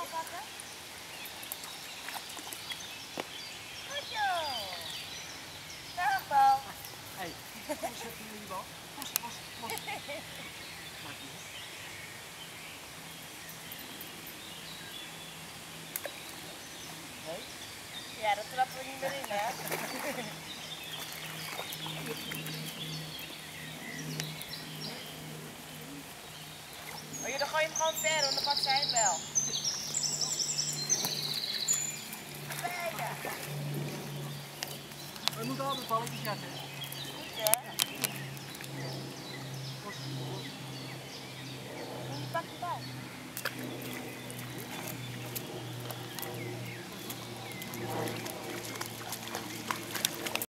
bal pakken? Goed zo. Dag bal. Hé, kom eens even in die bal. Kom eens. Maak die op. Nee? Ja, dat trappen we niet meer in, hè? Oh, dan gooi je hem gewoon ver, want dan pakt zij hem wel. Kijken. We moeten altijd balletjes zetten. Goed, hè? Los. En je pakt hem bij.